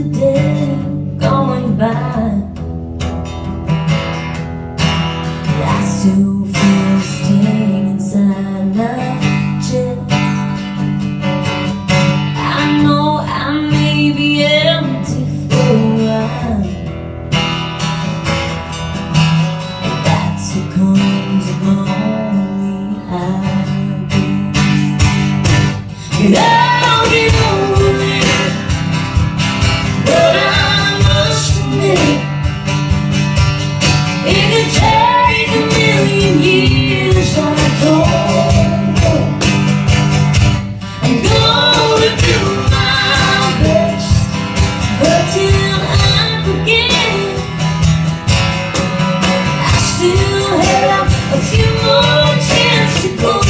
another day going by. I still feel a sting inside my chest. I know I may be empty for a while. That's what comes of lonely I've been. And I'll get over it, but I must admit it could take a million years. I don't know. I'm gonna do my best, but till I forget, I still have a few more chances to go.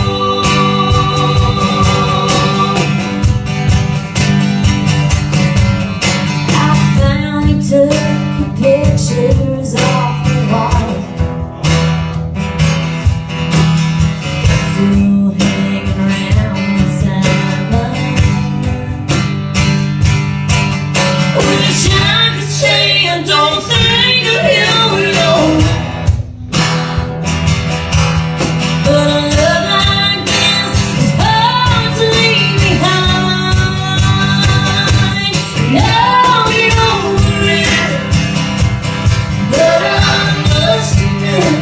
I finally took your pictures off the wall. Still hanging around inside my mind. Wish I could say I don't think of you at all, but a love like this is hard to leave behind. Now get over it, but I must admit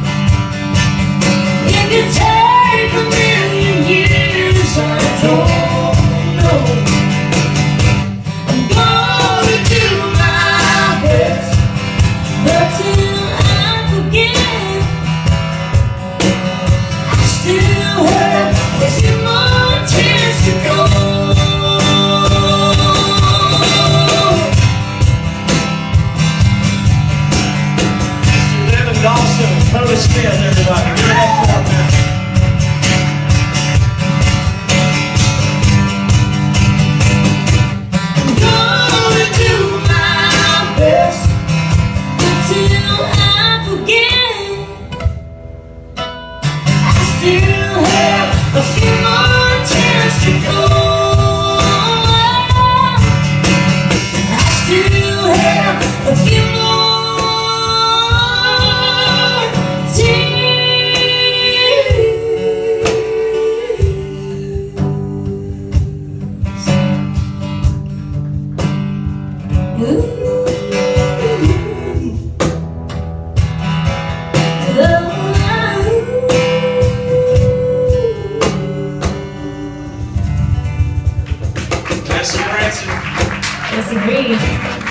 it could take a million years. I don't know. I'm gonna do my best, but till I forget, I still have a few more chances to go. Devin, Dawson, Koda, everybody. Give it up for them. I'm gonna do my best, but till I forget, I still have a few more chances to go. I still have a few more Vanessa Bransan. Yes, agreed.